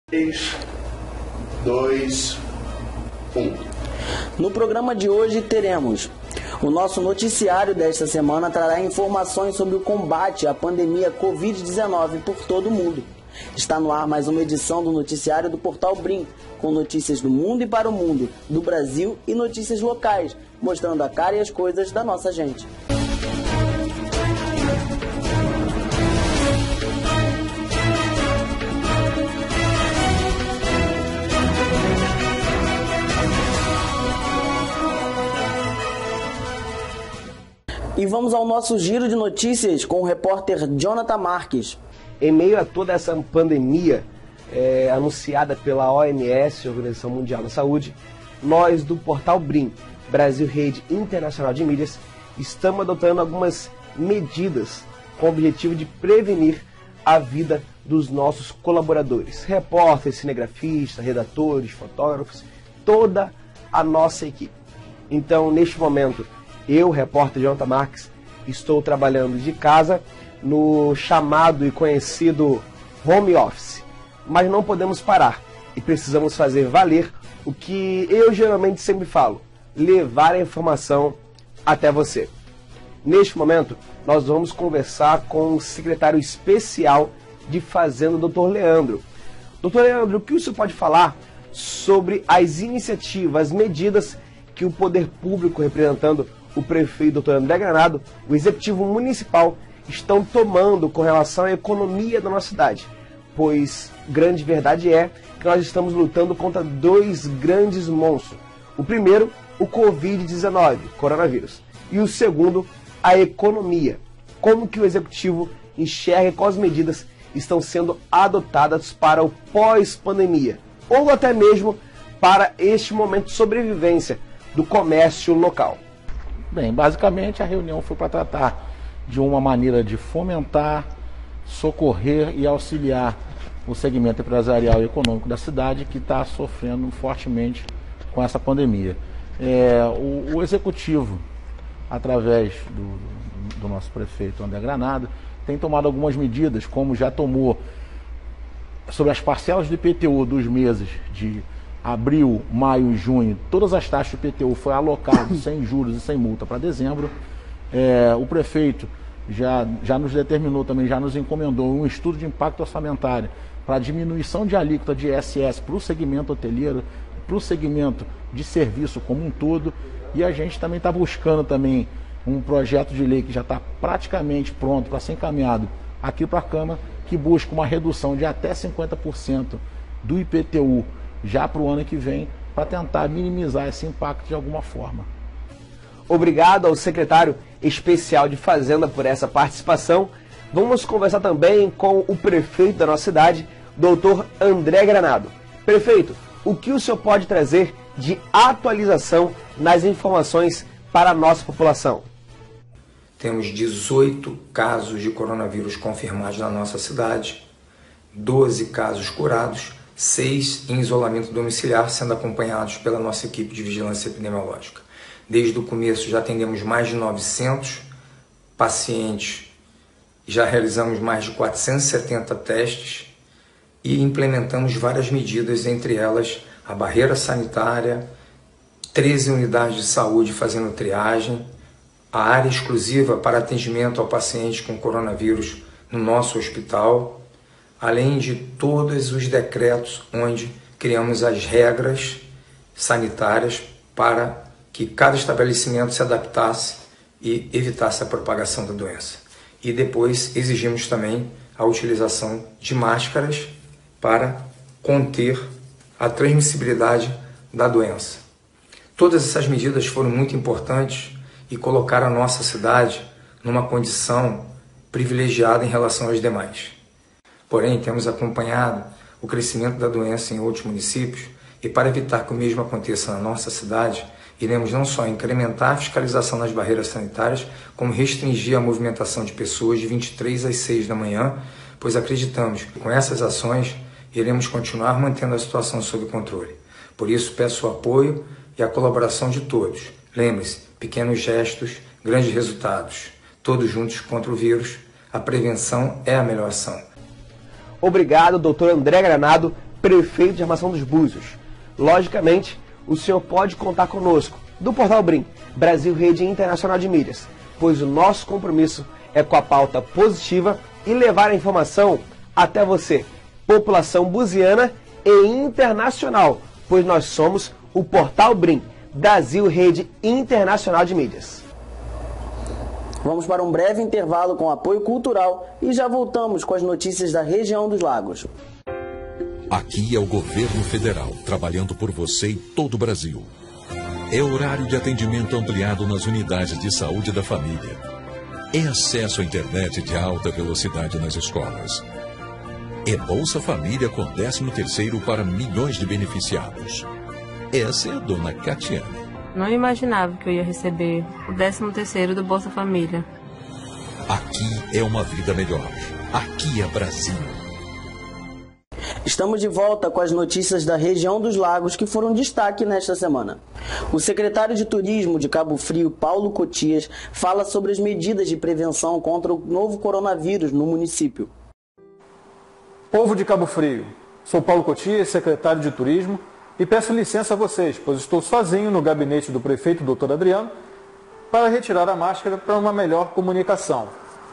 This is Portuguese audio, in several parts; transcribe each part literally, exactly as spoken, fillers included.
três, dois, um. No programa de hoje teremos o nosso noticiário desta semana trará informações sobre o combate à pandemia covid dezenove por todo o mundo. Está no ar mais uma edição do noticiário do Portal Brim, com notícias do mundo e para o mundo, do Brasil e notícias locais, mostrando a cara e as coisas da nossa gente. E vamos ao nosso giro de notícias com o repórter Jonathan Marques. Em meio a toda essa pandemia é, anunciada pela O M S, Organização Mundial da Saúde, nós do Portal Brim, Brasil Rede Internacional de Mídias, estamos adotando algumas medidas com o objetivo de prevenir a vida dos nossos colaboradores, repórteres, cinegrafistas, redatores, fotógrafos, toda a nossa equipe. Então, neste momento, eu, repórter Jonathan Marques, estou trabalhando de casa no chamado e conhecido home office. Mas não podemos parar e precisamos fazer valer o que eu geralmente sempre falo, levar a informação até você. Neste momento, nós vamos conversar com o secretário especial de Fazenda, doutor Leandro. doutor Leandro, o que o senhor pode falar sobre as iniciativas, as medidas que o poder público, representando o prefeito doutor André Granado, o executivo municipal, estão tomando com relação à economia da nossa cidade? Pois grande verdade é que nós estamos lutando contra dois grandes monstros. O primeiro, o covid dezenove, coronavírus. E o segundo, a economia. Como que o executivo enxerga quais medidas estão sendo adotadas para o pós-pandemia? Ou até mesmo para este momento de sobrevivência do comércio local? Bem, basicamente a reunião foi para tratar de uma maneira de fomentar, socorrer e auxiliar o segmento empresarial e econômico da cidade, que está sofrendo fortemente com essa pandemia. É, o, o executivo, através do, do nosso prefeito André Granado, tem tomado algumas medidas, como já tomou sobre as parcelas do I P T U dos meses de abril, maio e junho. Todas as taxas do I P T U foi alocado sem juros e sem multa para dezembro. É, o prefeito já, já nos determinou também, já nos encomendou um estudo de impacto orçamentário para diminuição de alíquota de I S S para o segmento hoteleiro, para o segmento de serviço como um todo. E a gente também está buscando também um projeto de lei que já está praticamente pronto para ser encaminhado aqui para a Câmara, que busca uma redução de até cinquenta por cento do I P T U já para o ano que vem, para tentar minimizar esse impacto de alguma forma. Obrigado ao secretário especial de Fazenda por essa participação. Vamos conversar também com o prefeito da nossa cidade, doutor André Granado. Prefeito, o que o senhor pode trazer de atualização nas informações para a nossa população? Temos dezoito casos de coronavírus confirmados na nossa cidade, doze casos curados, seis em isolamento domiciliar, sendo acompanhados pela nossa equipe de vigilância epidemiológica. Desde o começo já atendemos mais de novecentos pacientes, já realizamos mais de quatrocentos e setenta testes e implementamos várias medidas, entre elas a barreira sanitária, treze unidades de saúde fazendo triagem, a área exclusiva para atendimento ao paciente com coronavírus no nosso hospital, além de todos os decretos onde criamos as regras sanitárias para que cada estabelecimento se adaptasse e evitasse a propagação da doença. E depois exigimos também a utilização de máscaras para conter a transmissibilidade da doença. Todas essas medidas foram muito importantes e colocaram a nossa cidade numa condição privilegiada em relação aos demais. Porém, temos acompanhado o crescimento da doença em outros municípios e, para evitar que o mesmo aconteça na nossa cidade, iremos não só incrementar a fiscalização nas barreiras sanitárias, como restringir a movimentação de pessoas de vinte e três às seis da manhã, pois acreditamos que com essas ações iremos continuar mantendo a situação sob controle. Por isso, peço o apoio e a colaboração de todos. Lembre-se, pequenos gestos, grandes resultados. Todos juntos contra o vírus. A prevenção é a melhor ação. Obrigado, doutor André Granado, prefeito de Armação dos Búzios. Logicamente, o senhor pode contar conosco, do Portal Brim, Brasil Rede Internacional de Mídias, pois o nosso compromisso é com a pauta positiva e levar a informação até você, população buziana e internacional, pois nós somos o Portal Brim, Brasil Rede Internacional de Mídias. Vamos para um breve intervalo com apoio cultural e já voltamos com as notícias da região dos lagos. Aqui é o governo federal, trabalhando por você e todo o Brasil. É horário de atendimento ampliado nas unidades de saúde da família. É acesso à internet de alta velocidade nas escolas. É Bolsa Família com décimo terceiro para milhões de beneficiados. Essa é a dona Catiane. Não imaginava que eu ia receber o décimo terceiro do Bolsa Família. Aqui é uma vida melhor. Aqui é Brasil. Estamos de volta com as notícias da região dos lagos que foram destaque nesta semana. O secretário de Turismo de Cabo Frio, Paulo Cotias, fala sobre as medidas de prevenção contra o novo coronavírus no município. Povo de Cabo Frio, sou Paulo Cotias, secretário de Turismo, e peço licença a vocês, pois estou sozinho no gabinete do prefeito, doutor Adriano, para retirar a máscara para uma melhor comunicação.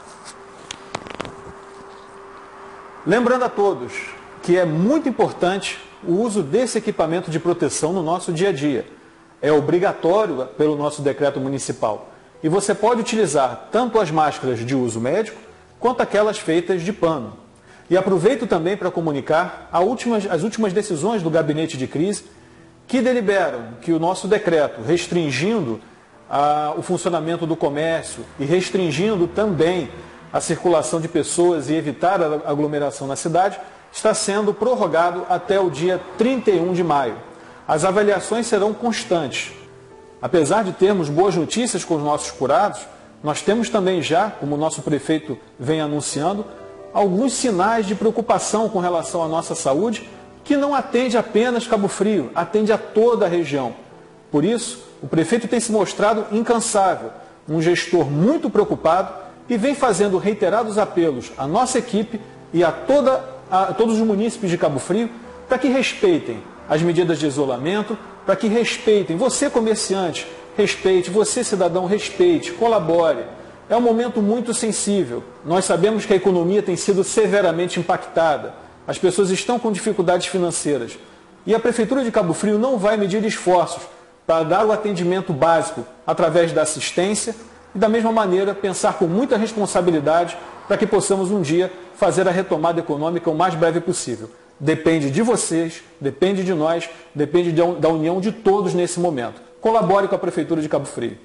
Lembrando a todos que é muito importante o uso desse equipamento de proteção no nosso dia a dia. É obrigatório pelo nosso decreto municipal. E você pode utilizar tanto as máscaras de uso médico, quanto aquelas feitas de pano. E aproveito também para comunicar as últimas, as últimas decisões do gabinete de crise, que deliberam que o nosso decreto, restringindo a, o funcionamento do comércio e restringindo também a circulação de pessoas e evitar a aglomeração na cidade, está sendo prorrogado até o dia trinta e um de maio. As avaliações serão constantes. Apesar de termos boas notícias com os nossos curados, nós temos também já, como o nosso prefeito vem anunciando, alguns sinais de preocupação com relação à nossa saúde, que não atende apenas Cabo Frio, atende a toda a região. Por isso, o prefeito tem se mostrado incansável, um gestor muito preocupado e vem fazendo reiterados apelos à nossa equipe e a, toda, a todos os munícipes de Cabo Frio para que respeitem as medidas de isolamento, para que respeitem, você comerciante, respeite, você cidadão, respeite, colabore. É um momento muito sensível. Nós sabemos que a economia tem sido severamente impactada. As pessoas estão com dificuldades financeiras. E a Prefeitura de Cabo Frio não vai medir esforços para dar o atendimento básico através da assistência e, da mesma maneira, pensar com muita responsabilidade para que possamos um dia fazer a retomada econômica o mais breve possível. Depende de vocês, depende de nós, depende da união de todos nesse momento. Colabore com a Prefeitura de Cabo Frio.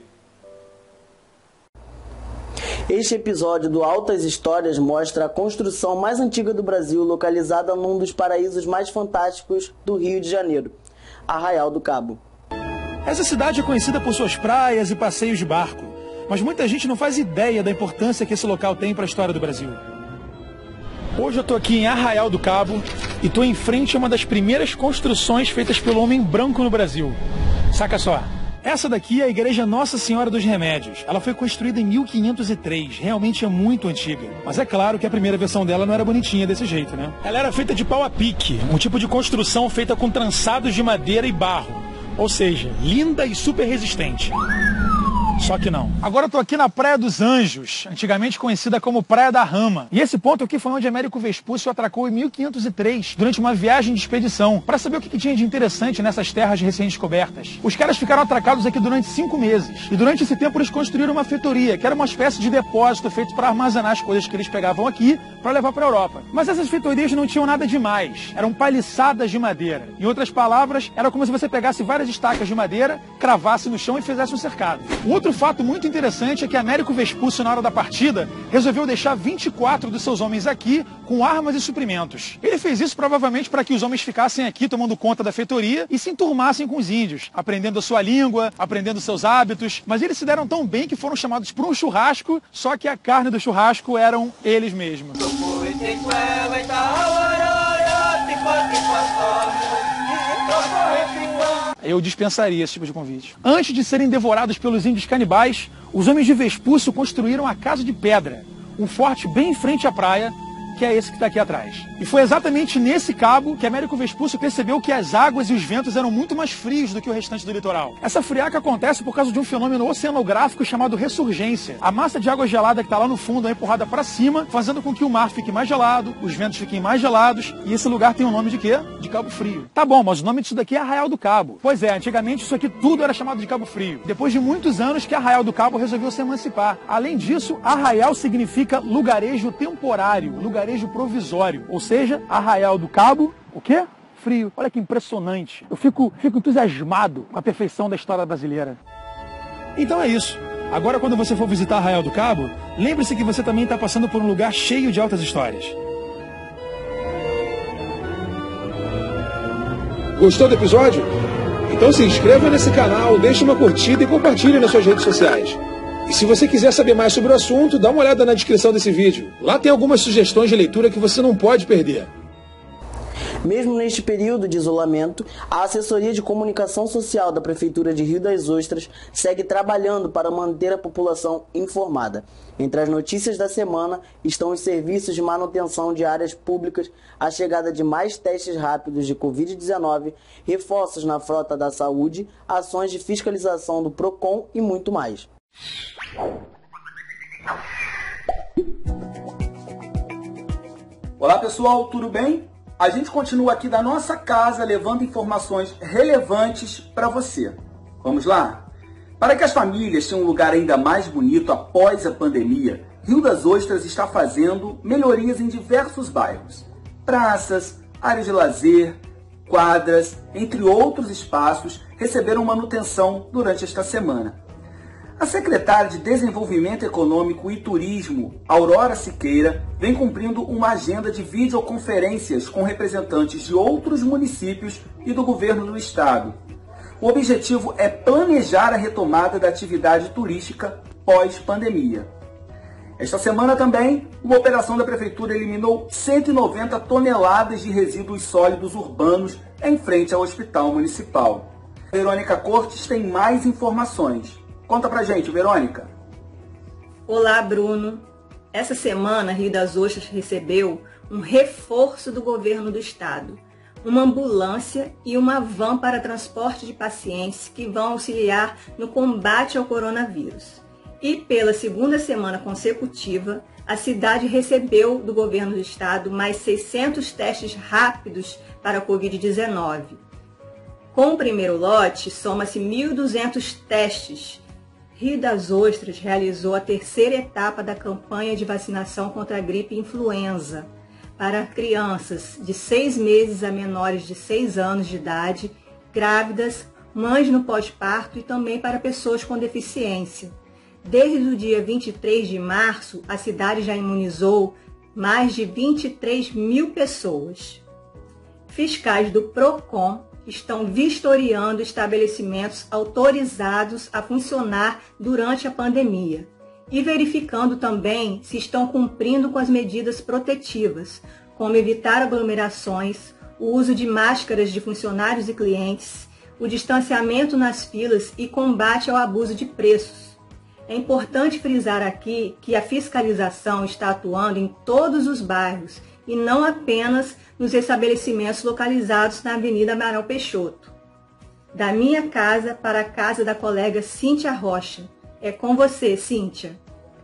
Este episódio do Altas Histórias mostra a construção mais antiga do Brasil, localizada num dos paraísos mais fantásticos do Rio de Janeiro, Arraial do Cabo. Essa cidade é conhecida por suas praias e passeios de barco, mas muita gente não faz ideia da importância que esse local tem para a história do Brasil. Hoje eu estou aqui em Arraial do Cabo e estou em frente a uma das primeiras construções feitas pelo homem branco no Brasil. Saca só. Essa daqui é a Igreja Nossa Senhora dos Remédios. Ela foi construída em mil quinhentos e três, realmente é muito antiga. Mas é claro que a primeira versão dela não era bonitinha desse jeito, né? Ela era feita de pau a pique, um tipo de construção feita com trançados de madeira e barro. Ou seja, linda e super resistente. Só que não. Agora eu tô aqui na Praia dos Anjos, antigamente conhecida como Praia da Rama. E esse ponto aqui foi onde Américo Vespúcio atracou em mil quinhentos e três, durante uma viagem de expedição, para saber o que, que tinha de interessante nessas terras recém-descobertas. Os caras ficaram atracados aqui durante cinco meses. E durante esse tempo eles construíram uma feitoria, que era uma espécie de depósito feito para armazenar as coisas que eles pegavam aqui para levar para a Europa. Mas essas feitorias não tinham nada demais. Eram paliçadas de madeira. Em outras palavras, era como se você pegasse várias estacas de madeira, cravasse no chão e fizesse um cercado. O outro fato muito interessante é que Américo Vespúcio, na hora da partida, resolveu deixar vinte e quatro dos seus homens aqui com armas e suprimentos. Ele fez isso provavelmente para que os homens ficassem aqui tomando conta da feitoria e se enturmassem com os índios, aprendendo a sua língua, aprendendo seus hábitos. Mas eles se deram tão bem que foram chamados para um churrasco, só que a carne do churrasco eram eles mesmos. Eu dispensaria esse tipo de convite. Antes de serem devorados pelos índios canibais, os homens de Vespúcio construíram a Casa de Pedra, um forte bem em frente à praia, que é esse que está aqui atrás. E foi exatamente nesse cabo que Américo Vespucci percebeu que as águas e os ventos eram muito mais frios do que o restante do litoral. Essa friaca acontece por causa de um fenômeno oceanográfico chamado ressurgência. A massa de água gelada que está lá no fundo é empurrada para cima, fazendo com que o mar fique mais gelado, os ventos fiquem mais gelados, e esse lugar tem o nome de quê? De Cabo Frio. Tá bom, mas o nome disso daqui é Arraial do Cabo. Pois é, antigamente isso aqui tudo era chamado de Cabo Frio. Depois de muitos anos que Arraial do Cabo resolveu se emancipar. Além disso, Arraial significa lugarejo temporário, lugarejo provisório. Ou seja, Arraial do Cabo, o quê? Frio. Olha que impressionante. Eu fico, fico entusiasmado com a perfeição da história brasileira. Então é isso. Agora, quando você for visitar Arraial do Cabo, lembre-se que você também está passando por um lugar cheio de altas histórias. Gostou do episódio? Então se inscreva nesse canal, deixe uma curtida e compartilhe nas suas redes sociais. E se você quiser saber mais sobre o assunto, dá uma olhada na descrição desse vídeo. Lá tem algumas sugestões de leitura que você não pode perder. Mesmo neste período de isolamento, a Assessoria de Comunicação Social da Prefeitura de Rio das Ostras segue trabalhando para manter a população informada. Entre as notícias da semana estão os serviços de manutenção de áreas públicas, a chegada de mais testes rápidos de covid dezenove, reforços na frota da saúde, ações de fiscalização do PROCON e muito mais. Olá pessoal, tudo bem? A gente continua aqui da nossa casa levando informações relevantes para você. Vamos lá? Para que as famílias tenham um lugar ainda mais bonito após a pandemia, Rio das Ostras está fazendo melhorias em diversos bairros. Praças, áreas de lazer, quadras, entre outros espaços, receberam manutenção durante esta semana. A secretária de Desenvolvimento Econômico e Turismo, Aurora Siqueira, vem cumprindo uma agenda de videoconferências com representantes de outros municípios e do governo do estado. O objetivo é planejar a retomada da atividade turística pós-pandemia. Esta semana também, uma operação da Prefeitura eliminou cento e noventa toneladas de resíduos sólidos urbanos em frente ao Hospital Municipal. Verônica Cortes tem mais informações. Conta pra gente, Verônica. Olá, Bruno. Essa semana, Rio das Ostras recebeu um reforço do governo do estado. Uma ambulância e uma van para transporte de pacientes que vão auxiliar no combate ao coronavírus. E pela segunda semana consecutiva, a cidade recebeu do governo do estado mais seiscentos testes rápidos para a covid dezenove. Com o primeiro lote, soma-se mil e duzentos testes. Rio das Ostras realizou a terceira etapa da campanha de vacinação contra a gripe influenza para crianças de seis meses a menores de seis anos de idade, grávidas, mães no pós-parto e também para pessoas com deficiência. Desde o dia vinte e três de março, a cidade já imunizou mais de vinte e três mil pessoas. Fiscais do PROCON estão vistoriando estabelecimentos autorizados a funcionar durante a pandemia e verificando também se estão cumprindo com as medidas protetivas, como evitar aglomerações, o uso de máscaras de funcionários e clientes, o distanciamento nas filas e combate ao abuso de preços. É importante frisar aqui que a fiscalização está atuando em todos os bairros e não apenas nos estabelecimentos localizados na Avenida Amaral Peixoto. Da minha casa para a casa da colega Cíntia Rocha. É com você, Cíntia.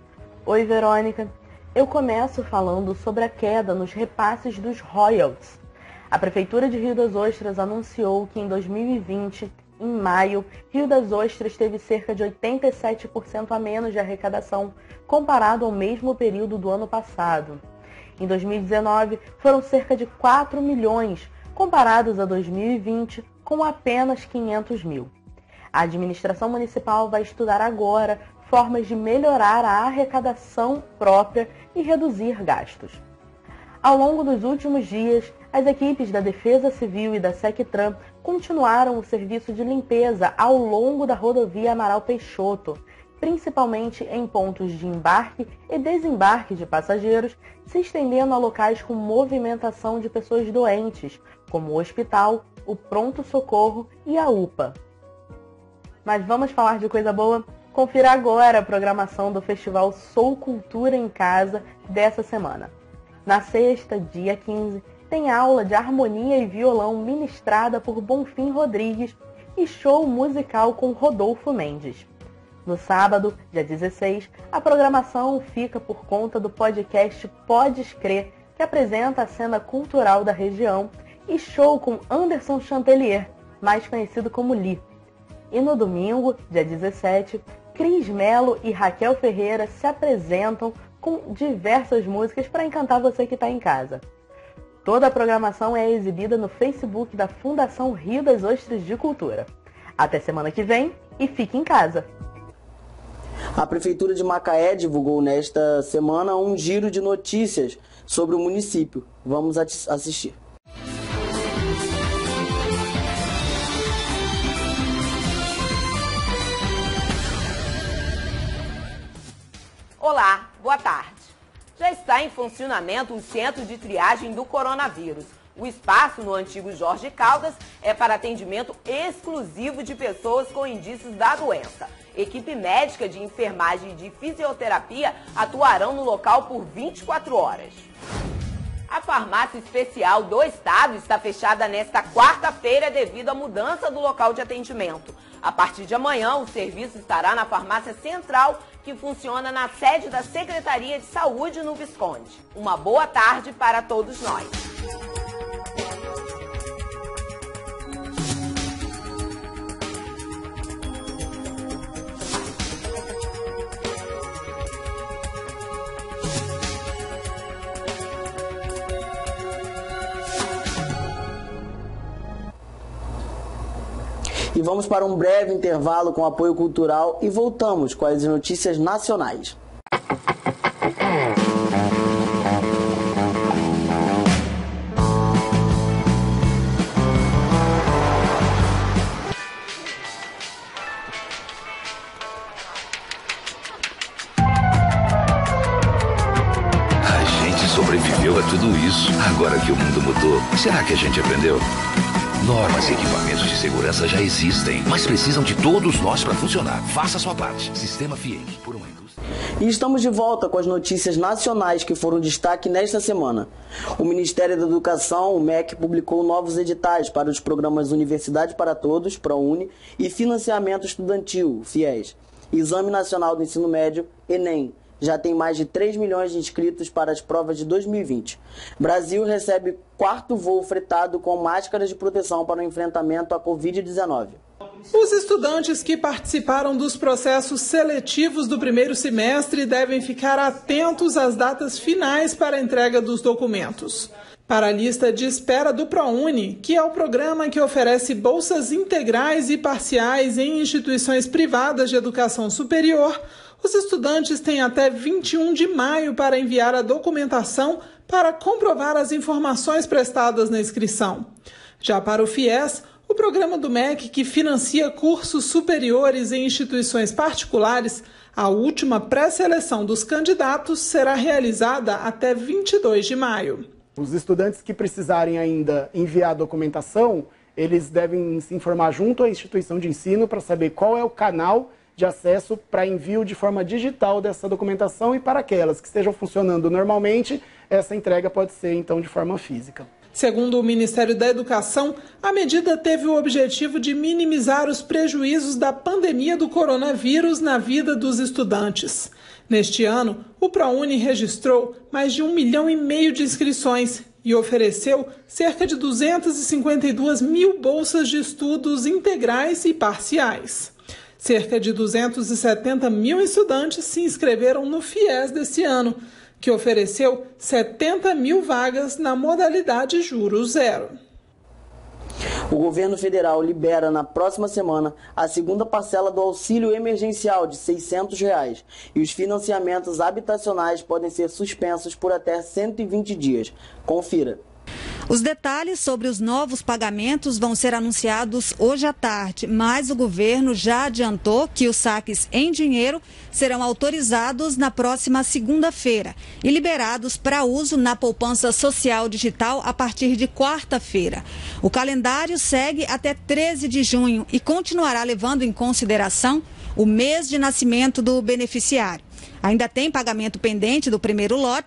Oi, Verônica. Eu começo falando sobre a queda nos repasses dos royalties. A Prefeitura de Rio das Ostras anunciou que em dois mil e vinte, em maio, Rio das Ostras teve cerca de oitenta e sete por cento a menos de arrecadação comparado ao mesmo período do ano passado. Em dois mil e dezenove, foram cerca de quatro milhões, comparados a dois mil e vinte, com apenas quinhentos mil. A administração municipal vai estudar agora formas de melhorar a arrecadação própria e reduzir gastos. Ao longo dos últimos dias, as equipes da Defesa Civil e da SECTRAN continuaram o serviço de limpeza ao longo da rodovia Amaral Peixoto, principalmente em pontos de embarque e desembarque de passageiros, se estendendo a locais com movimentação de pessoas doentes, como o hospital, o pronto-socorro e a U P A. Mas vamos falar de coisa boa? Confira agora a programação do Festival Sou Cultura em Casa dessa semana. Na sexta, dia quinze, tem aula de harmonia e violão ministrada por Bonfim Rodrigues e show musical com Rodolfo Mendes. No sábado, dia dezesseis, a programação fica por conta do podcast Podes Crer, que apresenta a cena cultural da região, e show com Anderson Chantelier, mais conhecido como Li. E no domingo, dia dezessete, Cris Melo e Raquel Ferreira se apresentam com diversas músicas para encantar você que está em casa. Toda a programação é exibida no Facebook da Fundação Rio das Ostras de Cultura. Até semana que vem e fique em casa! A Prefeitura de Macaé divulgou nesta semana um giro de notícias sobre o município. Vamos assistir. Olá, boa tarde. Já está em funcionamento o Centro de Triagem do Coronavírus. O espaço no antigo Jorge Caldas é para atendimento exclusivo de pessoas com indícios da doença. Equipe médica de enfermagem e de fisioterapia atuarão no local por vinte e quatro horas. A farmácia especial do estado está fechada nesta quarta-feira devido à mudança do local de atendimento. A partir de amanhã, o serviço estará na farmácia central, que funciona na sede da Secretaria de Saúde no Visconde. Uma boa tarde para todos nós. E vamos para um breve intervalo com apoio cultural e voltamos com as notícias nacionais. A gente sobreviveu a tudo isso. Agora que o mundo mudou, será que a gente aprendeu? Normas e equipamentos de segurança já existem, mas precisam de todos nós para funcionar. Faça a sua parte. Sistema Fiesc, por uma indústria. E estamos de volta com as notícias nacionais que foram destaque nesta semana. O Ministério da Educação, o M E C, publicou novos editais para os programas Universidade para Todos, ProUni, e Financiamento Estudantil, FIES. Exame Nacional do Ensino Médio, Enem. Já tem mais de três milhões de inscritos para as provas de dois mil e vinte. Brasil recebe quarto voo fretado com máscaras de proteção para o enfrentamento à covid dezenove. Os estudantes que participaram dos processos seletivos do primeiro semestre devem ficar atentos às datas finais para a entrega dos documentos. Para a lista de espera do ProUni, que é o programa que oferece bolsas integrais e parciais em instituições privadas de educação superior, os estudantes têm até vinte e um de maio para enviar a documentação para comprovar as informações prestadas na inscrição. Já para o FIES, o programa do M E C que financia cursos superiores em instituições particulares, a última pré-seleção dos candidatos será realizada até vinte e dois de maio. Os estudantes que precisarem ainda enviar a documentação, eles devem se informar junto à instituição de ensino para saber qual é o canal de acesso para envio de forma digital dessa documentação, e para aquelas que estejam funcionando normalmente, essa entrega pode ser então de forma física. Segundo o Ministério da Educação, a medida teve o objetivo de minimizar os prejuízos da pandemia do coronavírus na vida dos estudantes. Neste ano, o ProUni registrou mais de um milhão e meio de inscrições e ofereceu cerca de duzentas e cinquenta e duas mil bolsas de estudos integrais e parciais. Cerca de duzentos e setenta mil estudantes se inscreveram no FIES desse ano, que ofereceu setenta mil vagas na modalidade juros zero. O governo federal libera na próxima semana a segunda parcela do auxílio emergencial de seiscentos reais e os financiamentos habitacionais podem ser suspensos por até cento e vinte dias. Confira. Os detalhes sobre os novos pagamentos vão ser anunciados hoje à tarde, mas o governo já adiantou que os saques em dinheiro serão autorizados na próxima segunda-feira e liberados para uso na poupança social digital a partir de quarta-feira. O calendário segue até treze de junho e continuará levando em consideração o mês de nascimento do beneficiário. Ainda tem pagamento pendente do primeiro lote,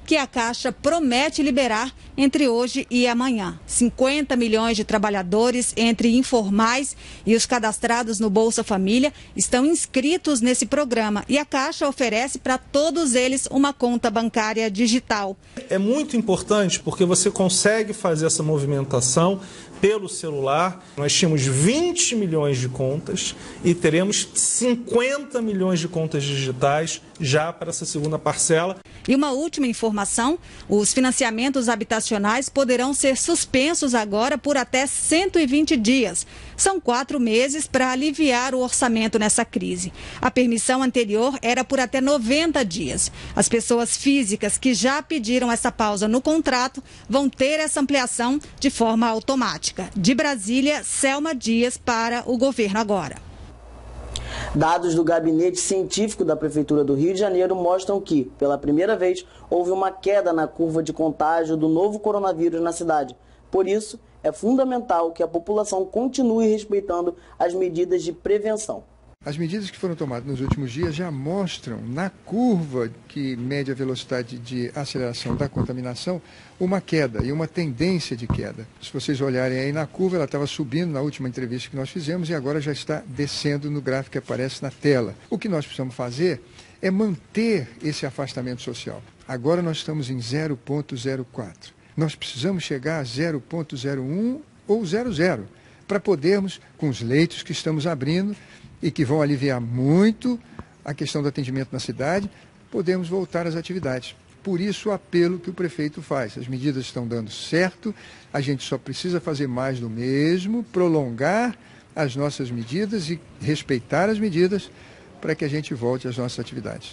que a Caixa promete liberar entre hoje e amanhã. cinquenta milhões de trabalhadores, entre informais e os cadastrados no Bolsa Família, estão inscritos nesse programa e a Caixa oferece para todos eles uma conta bancária digital. É muito importante porque você consegue fazer essa movimentação pelo celular. Nós tínhamos vinte milhões de contas e teremos cinquenta milhões de contas digitais já para essa segunda parcela. E uma última informação, os financiamentos habitacionais poderão ser suspensos agora por até cento e vinte dias. São quatro meses para aliviar o orçamento nessa crise. A permissão anterior era por até noventa dias. As pessoas físicas que já pediram essa pausa no contrato vão ter essa ampliação de forma automática. De Brasília, Selma Dias para o Governo Agora. Dados do Gabinete Científico da Prefeitura do Rio de Janeiro mostram que, pela primeira vez, houve uma queda na curva de contágio do novo coronavírus na cidade. Por isso, é fundamental que a população continue respeitando as medidas de prevenção. As medidas que foram tomadas nos últimos dias já mostram, na curva que mede a velocidade de aceleração da contaminação, uma queda e uma tendência de queda. Se vocês olharem aí na curva, ela estava subindo na última entrevista que nós fizemos e agora já está descendo no gráfico que aparece na tela. O que nós precisamos fazer é manter esse afastamento social. Agora nós estamos em zero vírgula zero quatro. Nós precisamos chegar a zero vírgula zero um ou zero vírgula zero para podermos, com os leitos que estamos abrindo, e que vão aliviar muito a questão do atendimento na cidade, podemos voltar às atividades. Por isso o apelo que o prefeito faz. As medidas estão dando certo, a gente só precisa fazer mais do mesmo, prolongar as nossas medidas e respeitar as medidas para que a gente volte às nossas atividades.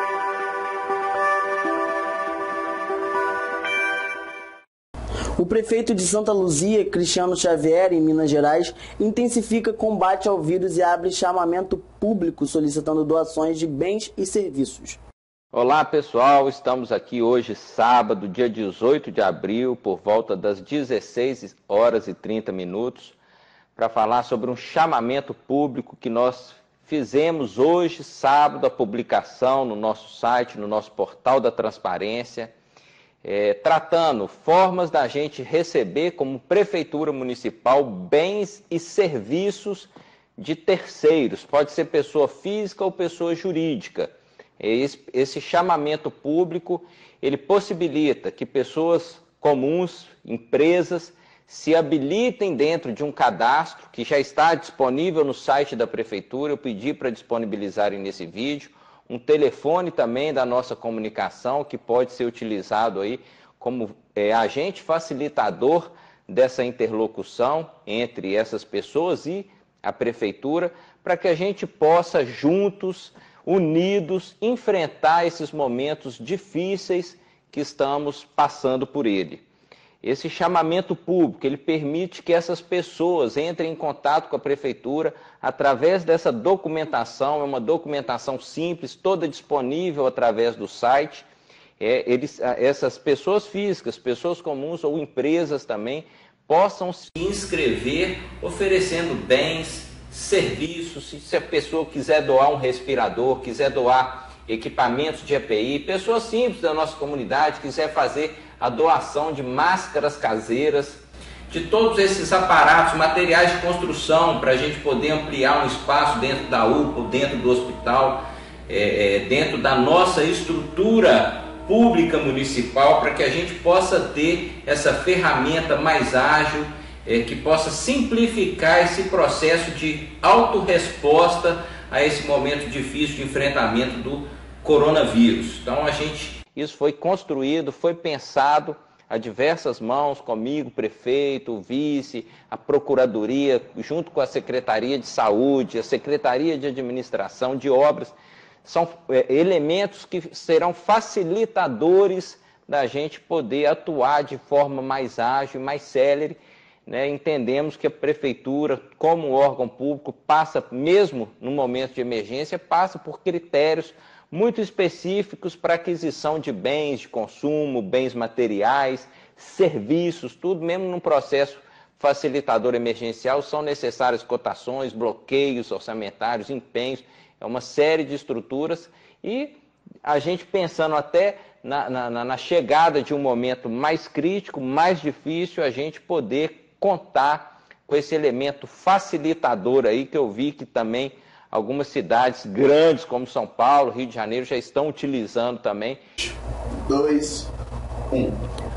O prefeito de Santa Luzia, Cristiano Xavier, em Minas Gerais, intensifica combate ao vírus e abre chamamento público solicitando doações de bens e serviços. Olá pessoal, estamos aqui hoje sábado, dia dezoito de abril, por volta das dezesseis horas e trinta minutos, para falar sobre um chamamento público que nós fizemos hoje, sábado, a publicação no nosso site, no nosso portal da transparência, É, tratando formas da gente receber como prefeitura municipal bens e serviços de terceiros, pode ser pessoa física ou pessoa jurídica. Esse, esse chamamento público, ele possibilita que pessoas comuns, empresas, se habilitem dentro de um cadastro que já está disponível no site da prefeitura. Eu pedi para disponibilizarem nesse vídeo. Um telefone também da nossa comunicação que pode ser utilizado aí como é, agente facilitador dessa interlocução entre essas pessoas e a prefeitura, para que a gente possa juntos, unidos, enfrentar esses momentos difíceis que estamos passando por ele. Esse chamamento público, ele permite que essas pessoas entrem em contato com a prefeitura através dessa documentação, é uma documentação simples, toda disponível através do site. É, eles, essas pessoas físicas, pessoas comuns ou empresas também, possam se inscrever oferecendo bens, serviços, se a pessoa quiser doar um respirador, quiser doar equipamentos de E P I, pessoas simples da nossa comunidade, quiser fazer a doação de máscaras caseiras, de todos esses aparatos, materiais de construção, para a gente poder ampliar um espaço dentro da U P A, dentro do hospital, é, é, dentro da nossa estrutura pública municipal, para que a gente possa ter essa ferramenta mais ágil, é, que possa simplificar esse processo de autorresposta a esse momento difícil de enfrentamento do coronavírus. Então a gente, isso foi construído, foi pensado a diversas mãos, comigo, prefeito, o vice, a procuradoria, junto com a Secretaria de Saúde, a Secretaria de Administração, de Obras. São é, elementos que serão facilitadores da gente poder atuar de forma mais ágil, mais célere, né? Entendemos que a prefeitura, como órgão público, passa, mesmo no momento de emergência, passa por critérios muito específicos para aquisição de bens de consumo, bens materiais, serviços, tudo, mesmo num processo facilitador emergencial, são necessárias cotações, bloqueios orçamentários, empenhos, é uma série de estruturas, e a gente pensando até na, na, na chegada de um momento mais crítico, mais difícil, a gente poder contar com esse elemento facilitador aí, que eu vi que também algumas cidades grandes, como São Paulo, Rio de Janeiro, já estão utilizando também. Dois, um.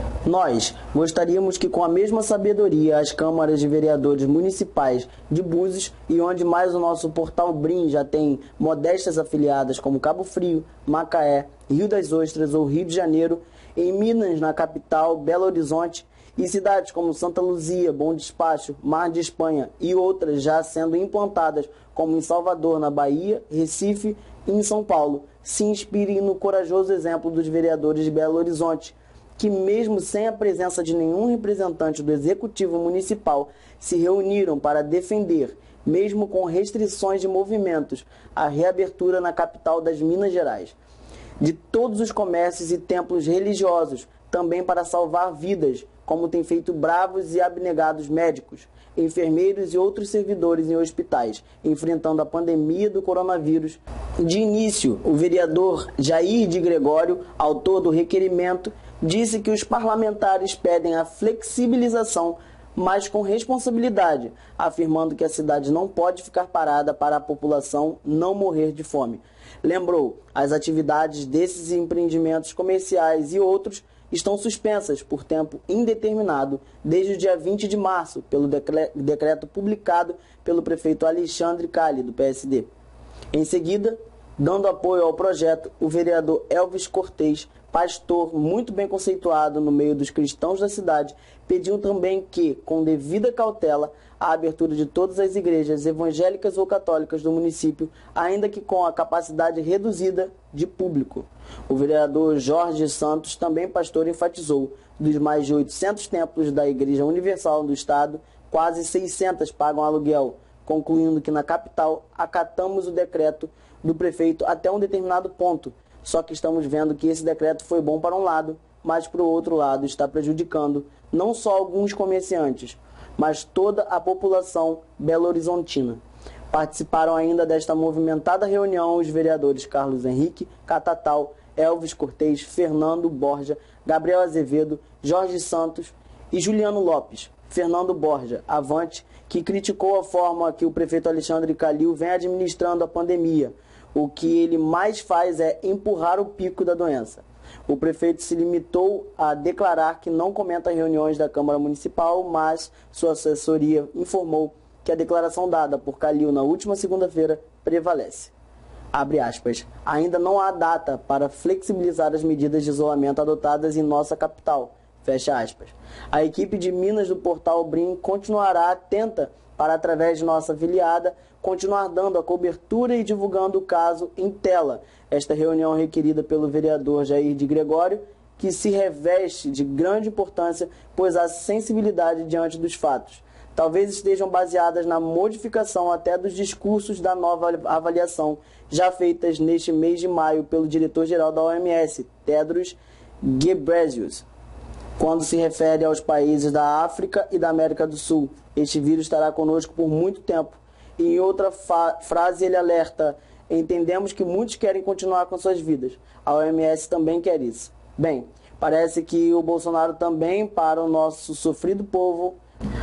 Nós gostaríamos que, com a mesma sabedoria, as câmaras de vereadores municipais de Búzios, e onde mais o nosso portal Brim já tem modestas afiliadas como Cabo Frio, Macaé, Rio das Ostras ou Rio de Janeiro, em Minas, na capital, Belo Horizonte, e cidades como Santa Luzia, Bom Despacho, Mar de Espanha e outras já sendo implantadas, como em Salvador, na Bahia, Recife e em São Paulo, se inspirem no corajoso exemplo dos vereadores de Belo Horizonte, que mesmo sem a presença de nenhum representante do Executivo Municipal, se reuniram para defender, mesmo com restrições de movimentos, a reabertura na capital das Minas Gerais, de todos os comércios e templos religiosos, também para salvar vidas, como têm feito bravos e abnegados médicos, enfermeiros e outros servidores em hospitais, enfrentando a pandemia do coronavírus. De início, o vereador Jair de Gregório, autor do requerimento, disse que os parlamentares pedem a flexibilização, mas com responsabilidade, afirmando que a cidade não pode ficar parada para a população não morrer de fome. Lembrou, as atividades desses empreendimentos comerciais e outros estão suspensas por tempo indeterminado desde o dia vinte de março, pelo decreto publicado pelo prefeito Alexandre Calli, do P S D. Em seguida, dando apoio ao projeto, o vereador Elvis Cortez, pastor muito bem conceituado no meio dos cristãos da cidade, pediu também que, com devida cautela, a abertura de todas as igrejas evangélicas ou católicas do município, ainda que com a capacidade reduzida de público. O vereador Jorge Santos, também pastor, enfatizou: dos mais de oitocentos templos da Igreja Universal do Estado, quase seiscentos pagam aluguel, concluindo que na capital acatamos o decreto do prefeito até um determinado ponto. Só que estamos vendo que esse decreto foi bom para um lado, mas para o outro lado está prejudicando não só alguns comerciantes, mas toda a população belo-horizontina. Participaram ainda desta movimentada reunião os vereadores Carlos Henrique Catatal, Elvis Cortez, Fernando Borja, Gabriel Azevedo, Jorge Santos e Juliano Lopes. Fernando Borja, avante, que criticou a forma que o prefeito Alexandre Calil vem administrando a pandemia. O que ele mais faz é empurrar o pico da doença. O prefeito se limitou a declarar que não comenta reuniões da Câmara Municipal, mas sua assessoria informou que a declaração dada por Calil na última segunda-feira prevalece. Abre aspas. Ainda não há data para flexibilizar as medidas de isolamento adotadas em nossa capital. Fecha aspas. A equipe de Minas do Portal Brim continuará atenta para, através de nossa afiliada, continuar dando a cobertura e divulgando o caso em tela. Esta reunião requerida pelo vereador Jair de Gregório, que se reveste de grande importância, pois há sensibilidade diante dos fatos. Talvez estejam baseadas na modificação até dos discursos da nova avaliação, já feitas neste mês de maio pelo diretor-geral da O M S, Tedros Ghebreyesus, quando se refere aos países da África e da América do Sul. Este vírus estará conosco por muito tempo. E em outra frase ele alerta: entendemos que muitos querem continuar com suas vidas. A O M S também quer isso. Bem, parece que o Bolsonaro também, para o nosso sofrido povo.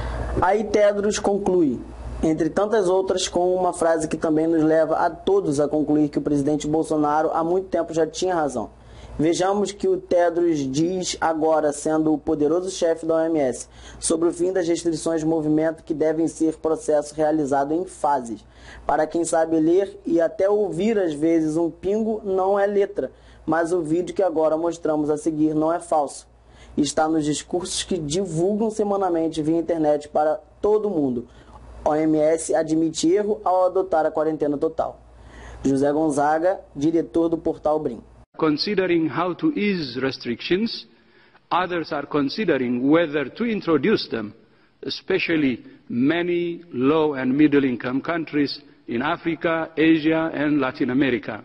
Aí Tedros conclui, entre tantas outras, com uma frase que também nos leva a todos a concluir que o presidente Bolsonaro há muito tempo já tinha razão. Vejamos que o Tedros diz agora, sendo o poderoso chefe da O M S, sobre o fim das restrições de movimento, que devem ser processo realizado em fases. Para quem sabe ler e até ouvir às vezes um pingo não é letra, mas o vídeo que agora mostramos a seguir não é falso. Está nos discursos que divulgam semanalmente via internet para todo mundo. O M S admite erro ao adotar a quarentena total. José Gonzaga, diretor do Portal Brim. Considering how to ease restrictions, others are considering whether to introduce them, especially many low and middle income countries in Africa, Asia and Latin America.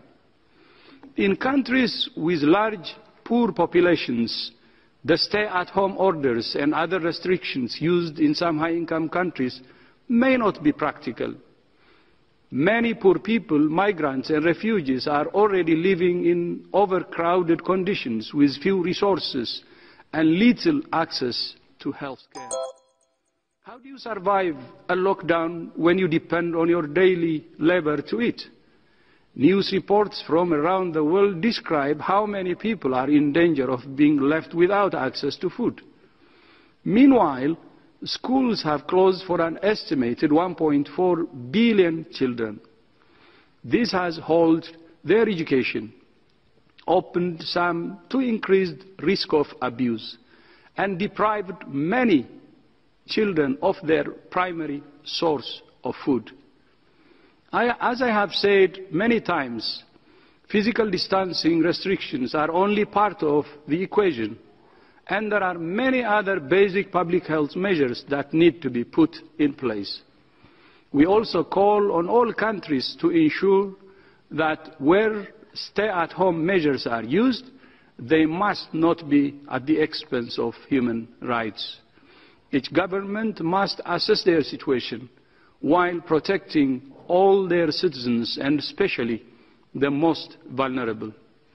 In countries with large poor populations, the stay-at-home orders and other restrictions used in some high-income countries may not be practical. Many poor people, migrants and refugees are already living in overcrowded conditions with few resources and little access to health care. How do you survive a lockdown when you depend on your daily labor to eat? News reports from around the world describe how many people are in danger of being left without access to food. Meanwhile, schools have closed for an estimated one point four billion children. This has halted their education, opened some to increased risk of abuse, and deprived many children of their primary source of food. I, as I have said many times, physical distancing restrictions are only part of the equation, and there are many other basic public health measures that need to be put in place. We also call on all countries to ensure that where stay-at-home measures are used, they must not be at the expense of human rights. Each government must assess their situation while protecting all their citizens, and especially the most vulnerable.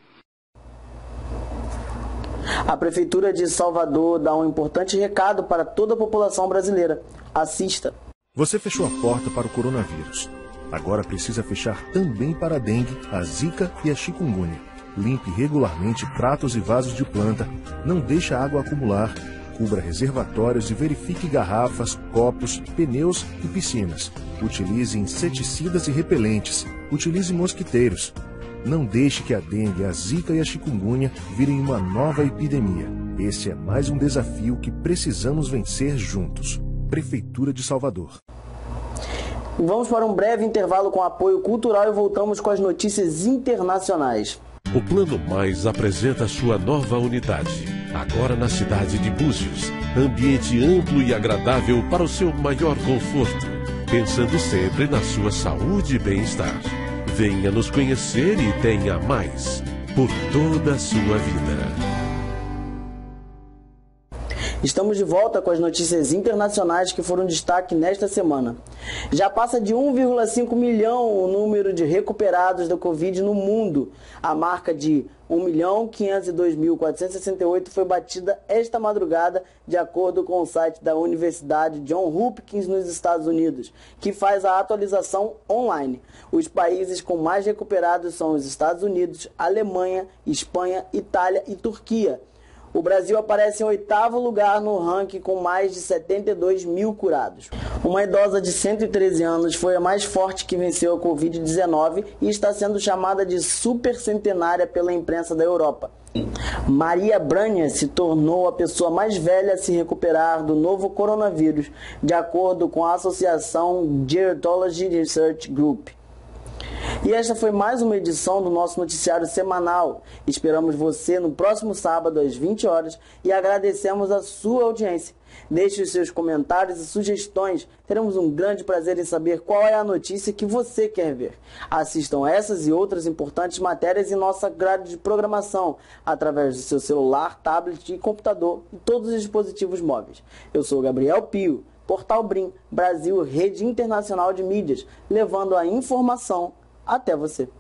A Prefeitura de Salvador dá um importante recado para toda a população brasileira. Assista. Você fechou a porta para o coronavírus. Agora precisa fechar também para a dengue, a zika e a chikungunya. Limpe regularmente pratos e vasos de planta. Não deixe a água acumular. Cubra reservatórios e verifique garrafas, copos, pneus e piscinas. Utilize inseticidas e repelentes. Utilize mosquiteiros. Não deixe que a dengue, a zika e a chikungunya virem uma nova epidemia. Esse é mais um desafio que precisamos vencer juntos. Prefeitura de Salvador. Vamos para um breve intervalo com apoio cultural e voltamos com as notícias internacionais. O Plano Mais apresenta sua nova unidade, agora na cidade de Búzios. Ambiente amplo e agradável para o seu maior conforto, pensando sempre na sua saúde e bem-estar. Venha nos conhecer e tenha mais por toda a sua vida. Estamos de volta com as notícias internacionais que foram destaque nesta semana. Já passa de um vírgula cinco milhão o número de recuperados da Covid no mundo. A marca de um milhão quinhentos e dois mil quatrocentos e sessenta e oito foi batida esta madrugada, de acordo com o site da Universidade Johns Hopkins nos Estados Unidos, que faz a atualização online. Os países com mais recuperados são os Estados Unidos, Alemanha, Espanha, Itália e Turquia. O Brasil aparece em oitavo lugar no ranking com mais de setenta e dois mil curados. Uma idosa de cento e treze anos foi a mais forte que venceu a Covid dezenove e está sendo chamada de supercentenária pela imprensa da Europa. Maria Branha se tornou a pessoa mais velha a se recuperar do novo coronavírus, de acordo com a Associação Gerontology Research Group. E esta foi mais uma edição do nosso noticiário semanal. Esperamos você no próximo sábado às vinte horas e agradecemos a sua audiência. Deixe os seus comentários e sugestões. Teremos um grande prazer em saber qual é a notícia que você quer ver. Assistam essas e outras importantes matérias em nossa grade de programação, através do seu celular, tablet e computador e todos os dispositivos móveis. Eu sou Gabriel Pio, Portal Brim, Brasil, Rede Internacional de Mídias, levando a informação até você.